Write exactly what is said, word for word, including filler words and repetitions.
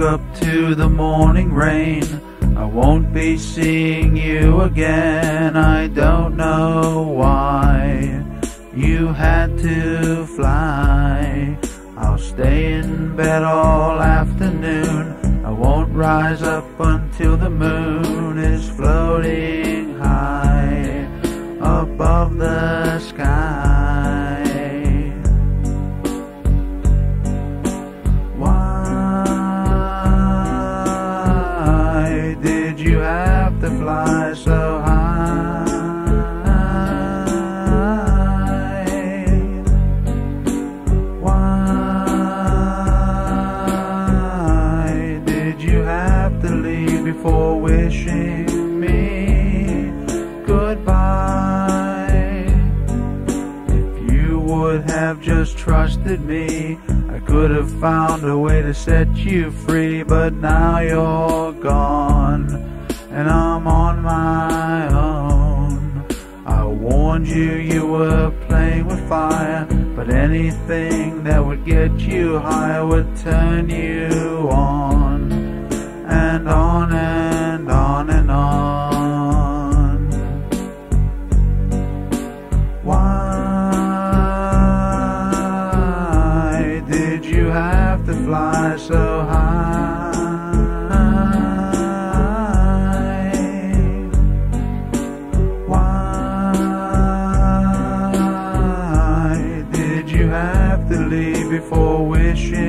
up to the morning rain. I won't be seeing you again. I don't know why you had to fly. I'll stay in bed all afternoon. I won't rise up until the moon is floating high above the sky. Why did you have to fly so high? Why did you have to leave before wishing me goodbye? If you would have just trusted me, I could have found a way to set you free. But now you're gone and I'm on my own. I warned you you were playing with fire, but anything that would get you high would turn you on and on and on and on. Why did you have to fly so high? Why did you have to leave before wishing